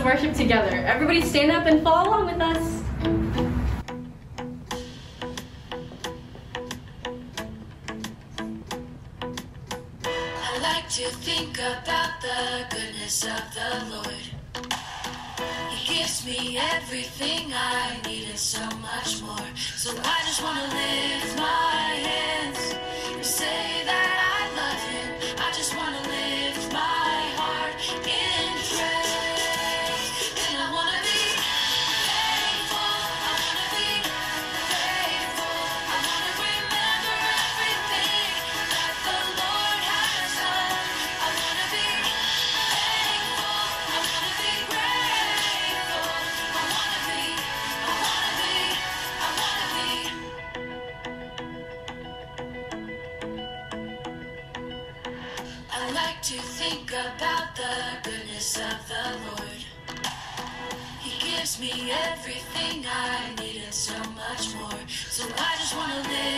worship together. Everybody stand up and follow along with us. I like to think about the goodness of the Lord. He gives me everything I need and so much more. So I just want to lift my hands and say that I love him. I just want to lift my heart in praise. And I want to be faithful. I want to be faithful. I want to remember everything that the Lord has done. I want to be thankful. I want to be grateful. I want to be, I want to be, I want to be. I like to think about the goodness of the Lord. He gives me everything I need and so much more. So I just want to live